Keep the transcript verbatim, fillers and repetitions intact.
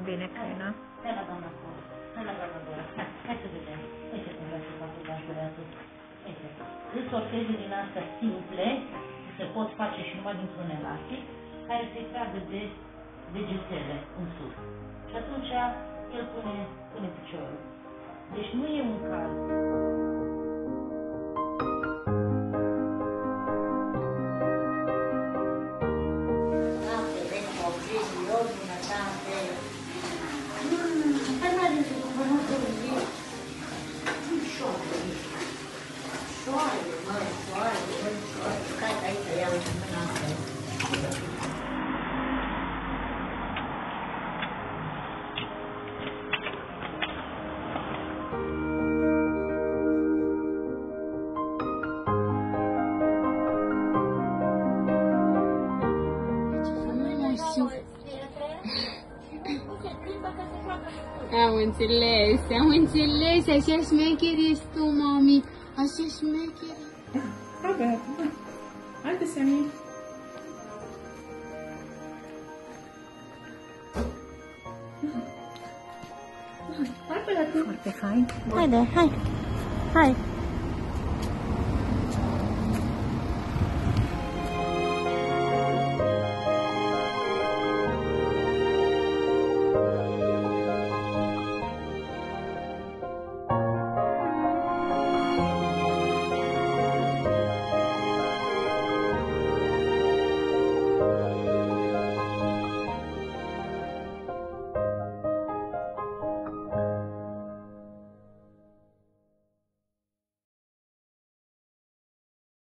bine că e, nu? Hai la doamna Cora, hai la doamna Dora, hai, hai să vedem. Uite cum vrea să facă ganșuleatul. Uite, îți sorteze din astea simple, se pot face și numai dintr-un elastic, care se tragă de degetele în sus. Și atunci el pune, pune piciorul. Deci nu e un caz. Noapte, veni copii, eu, bunătate. Hai mai de să vă nu dormi. Șoare. Șoare, măi, șoare, măi, șoare. Hai aici, ia uite mâna asta. Am înțeles, am înțeles, așa șmecher ești tu, mami, așa șmecher. Roberto, haide Sami. Hai pe la tine. Foarte fain. Haide, hai, hai.